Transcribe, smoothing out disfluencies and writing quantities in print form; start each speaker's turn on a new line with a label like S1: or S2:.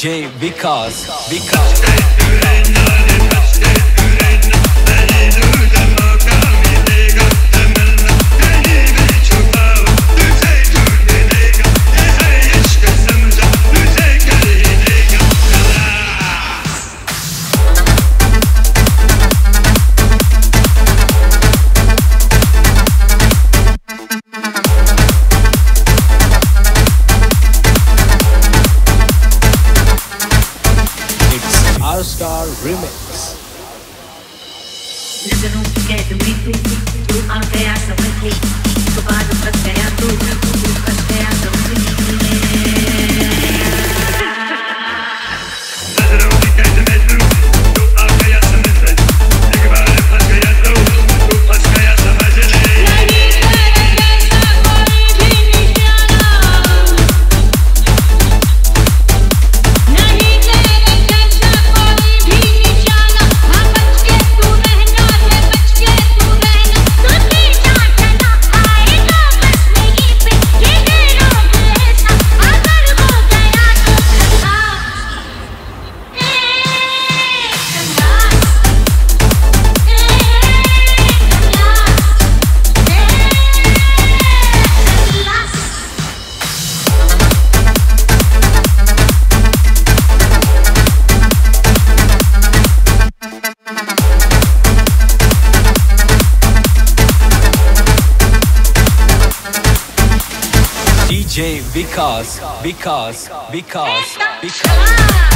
S1: DJ विकास Star Remix.
S2: नजरों की कैद में तू आ गया समझ ली, तो बाद फंस गया तू फंस गया समझ ली। नजरों की कैद में तू आ गया समझ ली, एक बार फंस गया तू फंस गया समझ ली। DJ विकास